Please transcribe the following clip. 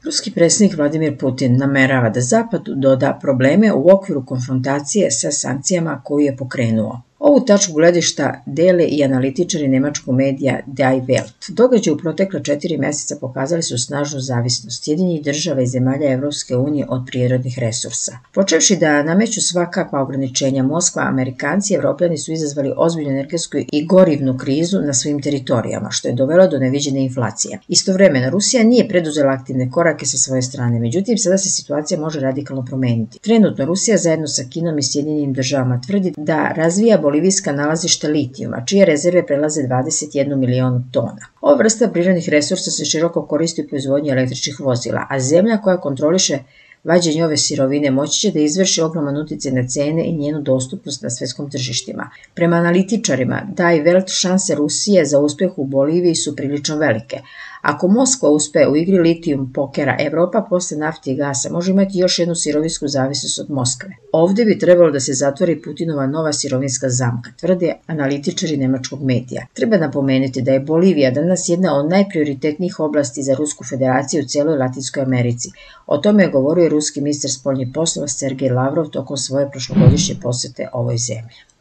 Ruski predsjednik Vladimir Putin namerava da Zapad doda probleme u okviru konfrontacije sa sankcijama koju je pokrenuo. Ovu tačku gledišta dele i analitičari nemačkog medija Die Welt. Događaji u protekle 4 mjeseca pokazali su snažnu zavisnost Sjedinjenih država i zemalja Evropske unije od prirodnih resursa. Počevši da nameću svakakva ograničenja Moskva, Amerikanci i Evropljani su izazvali ozbiljnu energetsku i gorivnu krizu na svojim teritorijama, što je dovelo do neviđene inflacije. Istovremeno, Rusija nije preduzela aktivne korake sa svoje strane, međutim, sada se situacija može radikalno promeniti. Trenutno, Rusija zajedno sa Kinom i Sjedinjenim državama tvrdi da razvija bolivijska nalazišta litijuma, čije rezerve prelaze 21 milion tona. Ova vrsta prirodnih resursa se široko koristi u proizvodnji električnih vozila, a zemlja koja kontroliše vađenje ove sirovine moći će da izvrši ogroman uticaj na cene i njenu dostupnost na svetskom tržištima. Prema analitičarima, Die Welt, šanse Rusije za uspeh u Boliviji su prilično velike. Ako Moskva uspe u igri litijum pokera, Evropa posle nafte i gasa može imati još jednu sirovinsku zavisnost od Moskve. Ovdje bi trebalo da se zatvori Putinova nova sirovinska zamka, tvrde analitičari nemačkog medija. Treba napomenuti da je Bolivija danas jedna od najprioritetnijih oblasti za Rusku federaciju u cijeloj Latinskoj Americi. O tome je govorio ruski ministar spoljnih poslova Sergej Lavrov tokom svoje prošlogodišnje posjete ovoj zemlji.